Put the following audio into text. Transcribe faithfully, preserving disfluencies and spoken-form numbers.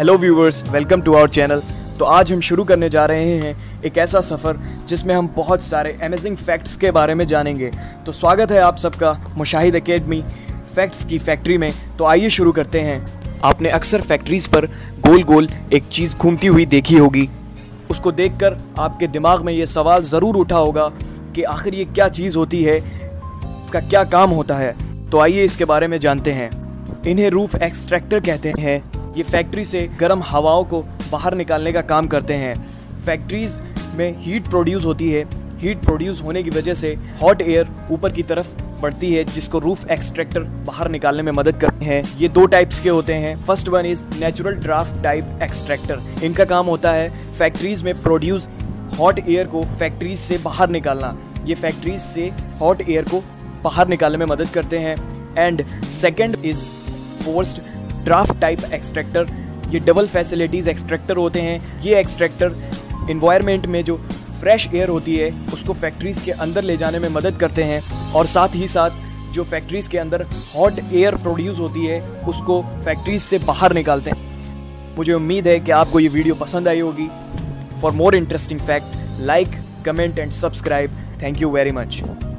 Hello viewers, welcome to our channel. तो आज हम शुरू करने जा रहे हैं एक ऐसा सफ़र जिसमें हम बहुत सारे अमेजिंग फैक्ट्स के बारे में जानेंगे। तो स्वागत है आप सबका मुशाहिद एकेडमी फैक्ट्स की फैक्ट्री में। तो आइए शुरू करते हैं। आपने अक्सर फैक्ट्रीज़ पर गोल गोल एक चीज़ घूमती हुई देखी होगी। उसको देखकर आपके दिमाग में ये सवाल ज़रूर उठा होगा कि आखिर ये क्या चीज़ होती है, इसका क्या काम होता है। तो आइए इसके बारे में जानते हैं। इन्हें रूफ एक्सट्रैक्टर कहते हैं। ये फैक्ट्री से गर्म हवाओं को बाहर निकालने का काम करते हैं। फैक्ट्रीज़ में हीट प्रोड्यूस होती है। हीट प्रोड्यूस होने की वजह से हॉट एयर ऊपर की तरफ बढ़ती है, जिसको रूफ एक्सट्रैक्टर बाहर निकालने में मदद करते हैं। ये दो टाइप्स के होते हैं। First one is natural draft type extractor. इनका काम होता है फैक्ट्रीज़ में प्रोड्यूस हॉट एयर को फैक्ट्रीज से बाहर निकालना। ये फैक्ट्रीज से हॉट एयर को बाहर निकालने में मदद करते हैं। And second is forced draft type extractor. ये डबल फैसिलिटीज़ एक्सट्रैक्टर होते हैं। ये एक्सट्रैक्टर इन्वायरमेंट में जो फ्रेश एयर होती है उसको फैक्ट्रीज़ के अंदर ले जाने में मदद करते हैं, और साथ ही साथ जो फैक्ट्रीज़ के अंदर हॉट एयर प्रोड्यूस होती है उसको फैक्ट्रीज से बाहर निकालते हैं। मुझे उम्मीद है कि आपको ये वीडियो पसंद आई होगी। For more interesting fact, like, comment and subscribe. Thank you very much.